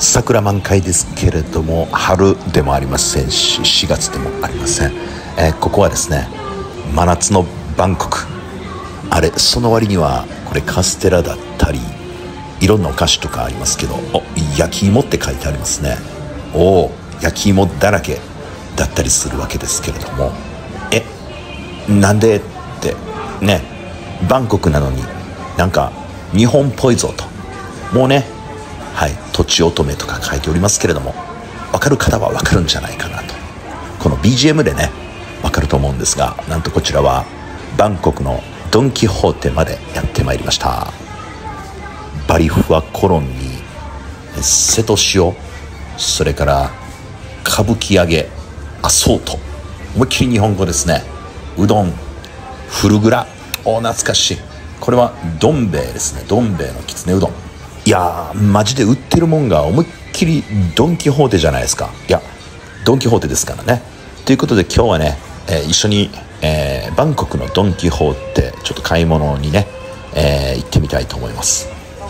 桜満開ですけれども、春でもありませんし4月でもありません。ここはですね、真夏のバンコク。あれ、その割にはこれカステラだったりいろんなお菓子とかありますけど、焼き芋って書いてありますね。焼き芋だらけだったりするわけですけれども、なんでってね、バンコクなのになんか日本っぽいぞと、もうね、土地乙女とか書いておりますけれども、分かる方は分かるんじゃないかなと、この BGM でね分かると思うんですが、なんとこちらはバンコクのドン・キホーテまでやってまいりました。バリフワコロンに瀬戸塩、それから歌舞伎揚げ、アソート、思いっきり日本語ですね。うどん、フルグラ、懐かしい。これはどん兵衛ですね。どん兵衛のきつねうどん。いやー、マジで売ってるもんが思いっきりドン・キホーテじゃないですか。いや、ドン・キホーテですからね。ということで今日はね、一緒に、バンコクのドン・キホーテちょっと買い物にね、行ってみたいと思います。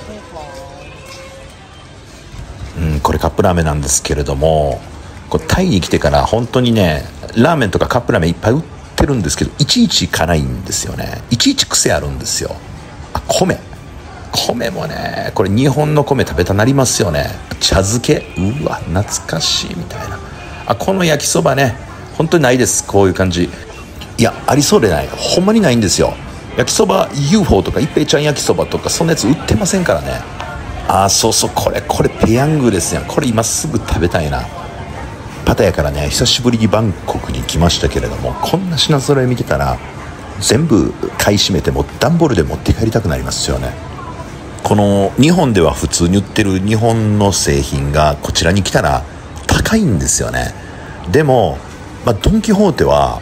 これカップラーメンなんですけれども、これタイに来てから本当にね、ラーメンとかカップラーメンいっぱい売ってるんですけど、いちいち辛いんですよね。いちいち癖あるんですよ。米もね、これ日本の米食べたなりますよね。茶漬け、うわ懐かしいみたいな。この焼きそばね、本当にないです。こういう感じ。いや、ありそうでない、ほんまにないんですよ。焼きそば UFO とか一平ちゃん焼きそばとかそんなやつ売ってませんからね。そうそう、これペヤングですやん。これ今すぐ食べたいな。パタヤからね、久しぶりにバンコクに来ましたけれども、こんな品揃え見てたら全部買い占めても段ボールで持って帰りたくなりますよね。この日本では普通に売ってる日本の製品がこちらに来たら高いんですよね。でも、ドン・キホーテは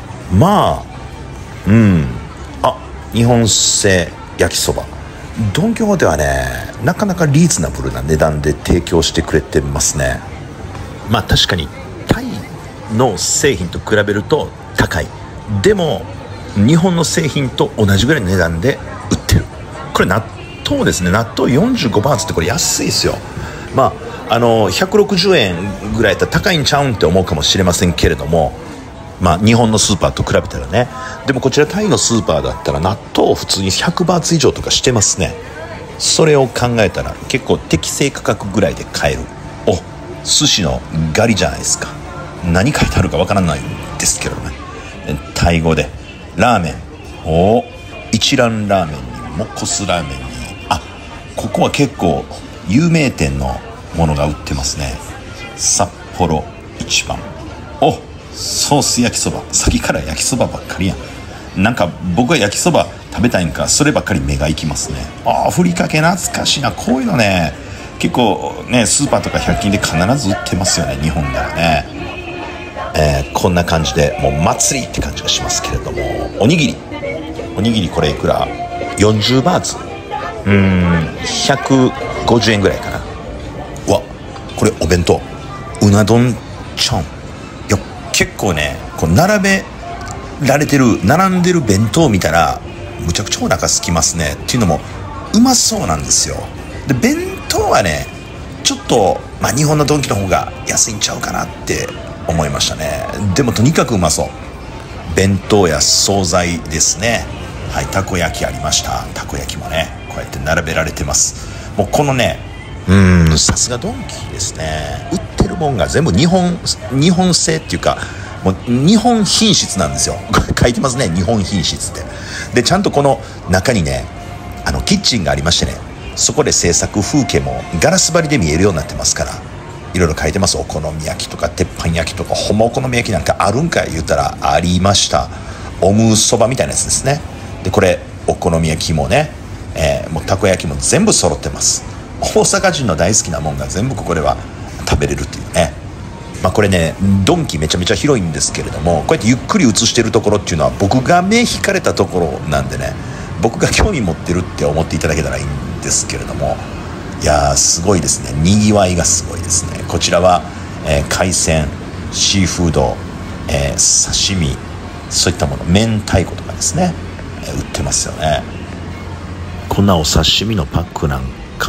日本製焼きそば、ドン・キホーテはね、なかなかリーズナブルな値段で提供してくれてますね。確かにタイの製品と比べると高い。でも日本の製品と同じぐらいの値段で売ってる。これ納豆ですね。納豆45バーツってこれ安いですよ。160円ぐらいだったら高いんちゃうんって思うかもしれませんけれども、日本のスーパーと比べたらね。でもこちらタイのスーパーだったら納豆普通に100バーツ以上とかしてますね。それを考えたら結構適正価格ぐらいで買える。寿司のガリじゃないですか。何書いてあるかわからないんですけどね。タイ語でラーメン、一蘭ラーメンにモコスラーメンに、ここは結構有名店のものが売ってますね。札幌一番、ソース焼きそば。さっきから焼きそばばっかりやん。なんか僕は焼きそば食べたいんか、そればっかり目がいきますね。ふりかけ懐かしいな。こういうのね、結構ね、スーパーとか100均で必ず売ってますよね、日本ではね。こんな感じでもう祭りって感じがしますけれども、おにぎりこれいくら？40バーツ、150円ぐらいかな。これお弁当、うな丼ちゃん。いや、結構ね、こう並んでる弁当を見たらむちゃくちゃお腹空きますね。っていうのもうまそうなんですよ。で、弁当はね、ちょっと日本のドンキの方が安いんちゃうかなって思いましたね。でもとにかくうまそう。弁当や惣菜ですね。たこ焼きありました。たこ焼きもね、こうやって並べられてます。もうこのね、さすがドンキですね。売ってるもんが全部日本製っていうか、もう日本品質なんですよ。書いてますね、日本品質って。で、ちゃんとこの中にね、キッチンがありましてね、そこで制作風景もガラス張りで見えるようになってますから、いろいろ書いてます。お好み焼きとか鉄板焼きとか、ほんまお好み焼きなんかあるんか言ったらありました。オムそばみたいなやつですね。で、これお好み焼きもね、もうたこ焼きも全部揃ってます。大阪人の大好きなもんが全部ここでは食べれるっていうね。これね、ドンキめちゃめちゃ広いんですけれども、こうやってゆっくり映してるところっていうのは僕が目引かれたところなんでね、僕が興味持ってるって思っていただけたらいいんですけれども、いやー、すごいですね。にぎわいがすごいですね。こちらは、海鮮、シーフード、刺身、そういったもの、明太子とかですね、売ってますよね。こんなお刺身のパックなんか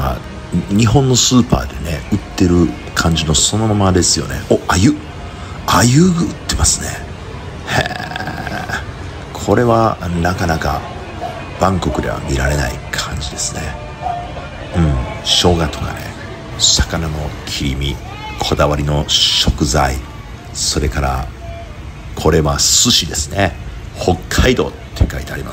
日本のスーパーでね売ってる感じのそのままですよね。鮎売ってますね。へえ、これはなかなかバンコクでは見られない感じですね。生姜とかね、魚の切り身、こだわりの食材、それからこれは寿司ですね。北海道って書いてあります。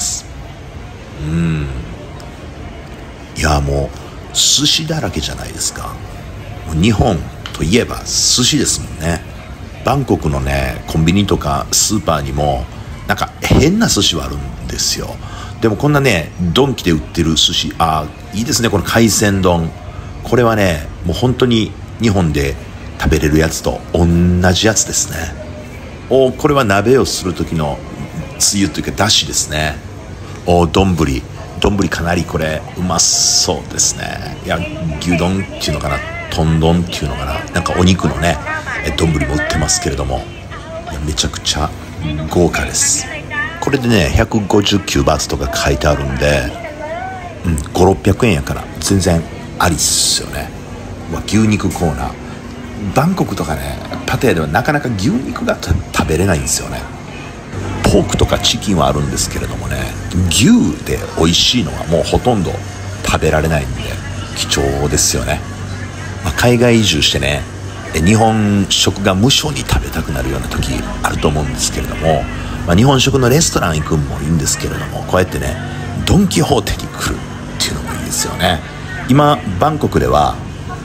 いやもう寿司だらけじゃないですか。日本といえば寿司ですもんね。バンコクのねコンビニとかスーパーにもなんか変な寿司はあるんですよ。でもこんなねドンキで売ってる寿司、いいですね。この海鮮丼、これはねもう本当に日本で食べれるやつと同じやつですね。これは鍋をする時のつゆというかだしですね。丼かなりこれうまそうですね。いや牛丼っていうのかな、豚丼っていうのかな、なんかお肉のね丼も売ってますけれども、いやめちゃくちゃ豪華です。これでね159バーツとか書いてあるんで、500-600円やから全然ありっすよね。牛肉コーナー、バンコクとかねパタヤではなかなか牛肉が食べれないんですよね。ポークとかチキンはあるんですけれどもね、牛で美味しいのはもうほとんど食べられないんで貴重ですよね。海外移住してね日本食が無償に食べたくなるような時あると思うんですけれども、日本食のレストラン行くのもいいんですけれども、こうやってねドン・キホーテに来るっていうのもいいですよね。今バンコクでは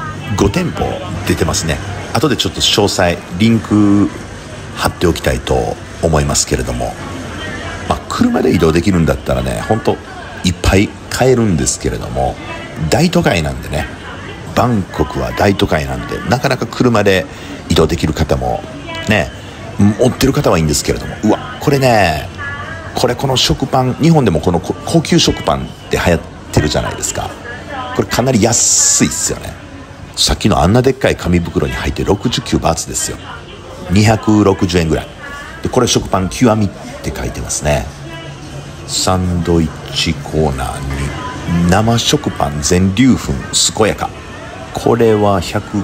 5店舗出てますね。後でちょっと詳細リンク貼っておきたいと思いますけれども、車で移動できるんだったらね本当いっぱい買えるんですけれども、大都会なんでね、バンコクは大都会なんでなかなか車で移動できる方もね持ってる方はいいんですけれども、これねこの食パン、日本でもこの高級食パンって流行ってるじゃないですか。これかなり安いっすよね。さっきのあんなでっかい紙袋に入って69バーツですよ。260円ぐらいで、これ食パン極みって書いてますね。サンドイッチコーナーに生食パン全粒粉健やか、これは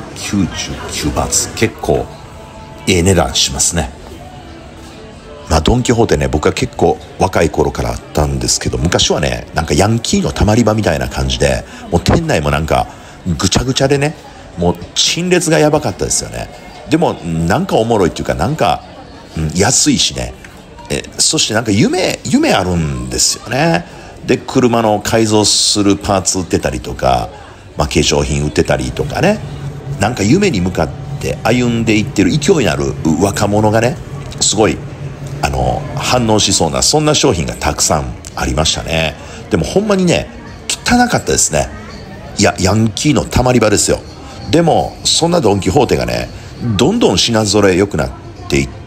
199バーツ、結構値段しますね。ドン・キホーテね僕は結構若い頃からあったんですけど、昔はねなんかヤンキーのたまり場みたいな感じで、もう店内もなんかぐちゃぐちゃでね、もう陳列がやばかったですよね。でもなんかおもろいっていうか、なんか、安いしね、そしてなんか夢あるんですよね。で車の改造するパーツ売ってたりとか、化粧品売ってたりとかね、なんか夢に向かって歩んでいってる勢いのある若者がねすごい反応しそうな、そんな商品がたくさんありましたね。でもほんまにね汚かったですね。いやヤンキーのたまり場ですよ。でもそんなドン・キホーテがねどんどん品揃え良くなっていって、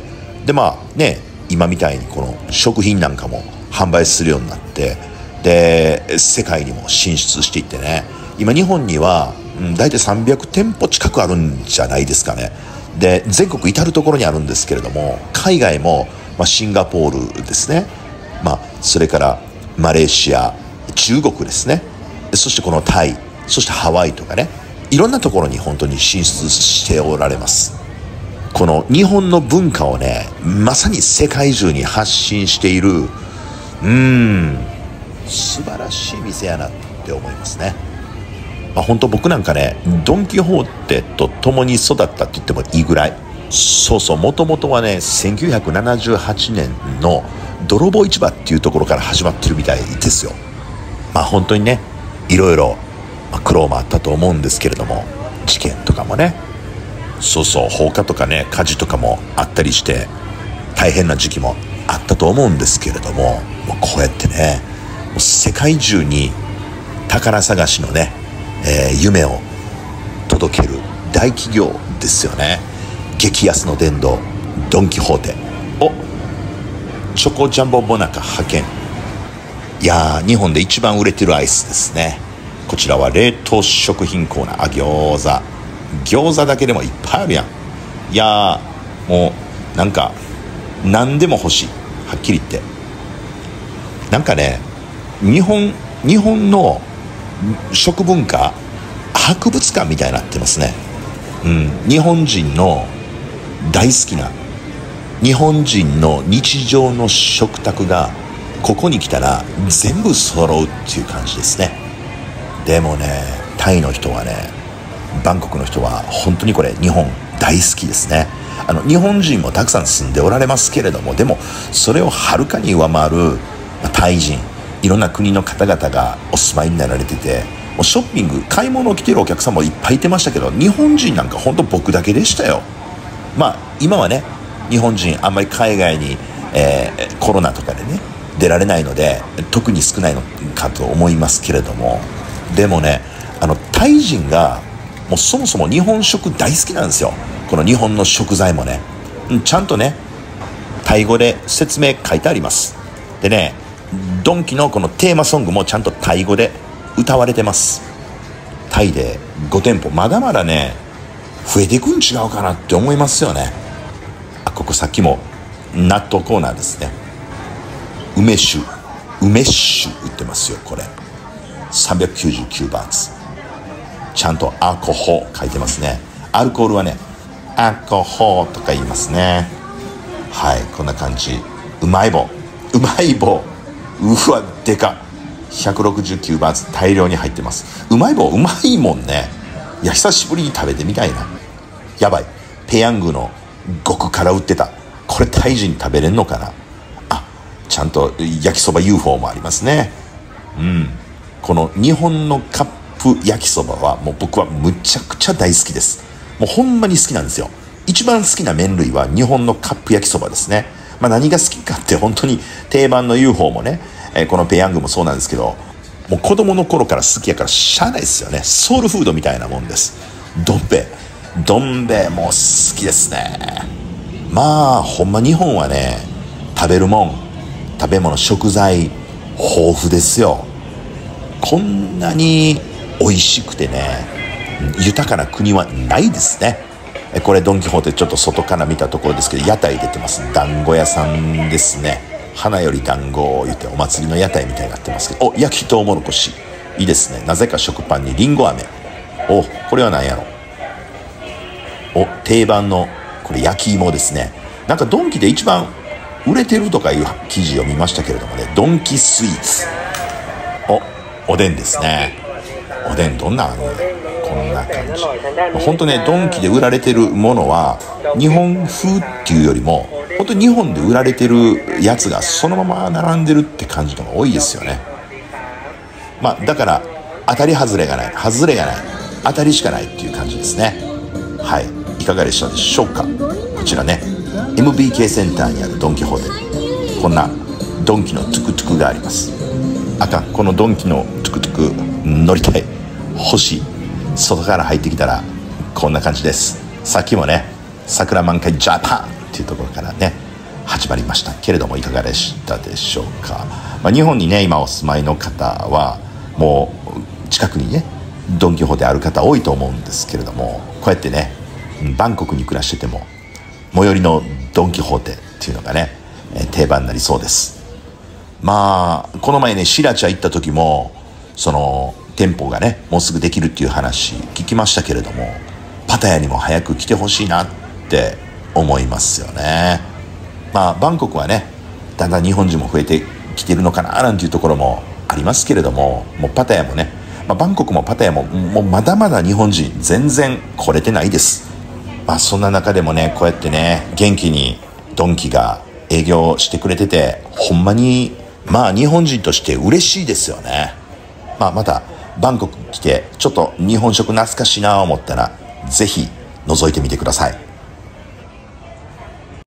で今みたいにこの食品なんかも販売するようになって、で世界にも進出していってね、今日本には大体300店舗近くあるんじゃないですかね。で全国至る所にあるんですけれども、海外も、シンガポールですね、それからマレーシア、中国ですね、そしてこのタイ、そしてハワイとかね、いろんなところに本当に進出しておられます。この日本の文化をねまさに世界中に発信している素晴らしい店やなって思いますね。本当僕なんかねドン・キホーテと共に育ったって言ってもいいぐらい、もともとはね1978年の泥棒市場っていうところから始まってるみたいですよ。本当にねいろいろ苦労もあったと思うんですけれども、事件とかもね放火とかね火事とかもあったりして大変な時期もあったと思うんですけれども、もうこうやってねもう世界中に宝探しのね、夢を届ける大企業ですよね。激安の殿堂ドン・キホーテ、チョコジャンボモナカ派遣、いやー日本で一番売れてるアイスですね。こちらは冷凍食品コーナー、餃子だけでもいっぱいあるやん。いやーもうなんか何でも欲しい、はっきり言って。なんかね日本の食文化博物館みたいになってますね。日本人の大好きな、日本人の日常の食卓がここに来たら全部揃うっていう感じですね。でもね、タイの人はね、バンコクの人は本当にこれ日本大好きですね。日本人もたくさん住んでおられますけれども、でもそれをはるかに上回るタイ人、いろんな国の方々がお住まいになられてて、もうショッピング買い物を来てるお客さんもいっぱいいてましたけど、日本人なんか本当僕だけでしたよ。今はね、日本人あんまり海外に、コロナとかでね出られないので特に少ないのかと思いますけれども、でもね、タイ人がもうそもそも日本食大好きなんですよ。この日本の食材もね、ちゃんとねタイ語で説明書いてあります。でね、ドンキのこのテーマソングもちゃんとタイ語で歌われてます。タイで5店舗まだまだね増えていくん違うかなって思いますよね。ここさっきも納豆コーナーですね。梅酒売ってますよ。これ399バーツ、ちゃんとアルコホー書いてますね。アルコールはねアルコホーとか言いますね。はい、こんな感じ。うまい棒うわでか169バーツ大量に入ってます。うまい棒うまいもんね。いや久しぶりに食べてみたいな。やばい、ペヤングの極辛売ってた。これタイ人食べれんのかな。ちゃんと焼きそば UFO もありますね。この日本のカップ焼きそばはもう僕はむちゃくちゃ大好きです。もうほんまに好きなんですよ。一番好きな麺類は日本のカップ焼きそばですね。何が好きかって本当に定番の UFO もね、このペヤングもそうなんですけど、もう子供の頃から好きやからしゃあないですよね。ソウルフードみたいなもんです。どん兵衛も好きですね。ほんま日本はね、食べ物食材豊富ですよ。こんなに美味しくてね豊かな国はないですね。これドン・キホーテちょっと外から見たところですけど、屋台出てます。団子屋さんですね。花より団子を言ってお祭りの屋台みたいになってますけど、焼きとうもろこしいいですね。なぜか食パンにりんご飴。これは何やろ。定番のこれ焼き芋ですね。なんかドンキで一番売れてるとかいう記事を見ましたけれどもね、ドンキスイーツ。おでんですね。おでんどんなこんな感じ。本当ね、ドンキで売られてるものは日本風っていうよりも本当に日本で売られてるやつがそのまま並んでるって感じのが多いですよね。だから当たり外れがない当たりしかないっていう感じですね。はい、いかがでしたでしょうか。こちらね MBK センターにあるドンキホーテ、こんなドンキのトゥクトゥクがあります。このドンキのトゥクトゥク乗りたい、欲しい、外から入ってきたらこんな感じです。さっきもね桜満開ジャパンっていうところからね始まりましたけれども、いかがでしたでしょうか。日本にね今お住まいの方はもう近くにねドンキホーテある方多いと思うんですけれども、こうやってねバンコクに暮らしてても最寄りのドンキホーテっていうのがね定番になりそうです。この前ねシラチャ行った時もその店舗がねもうすぐできるっていう話聞きましたけれども、パタヤにも早く来てほしいなって思いますよね。バンコクはねだんだん日本人も増えてきてるのかななんていうところもありますけれども、もうパタヤもね、バンコクもパタヤももうまだまだ日本人全然来れてないです。そんな中でもねこうやってね元気にドンキが営業してくれてて、ほんまに日本人として嬉しいですよね。またバンコク来てちょっと日本食懐かしいなと思ったらぜひ覗いてみてください。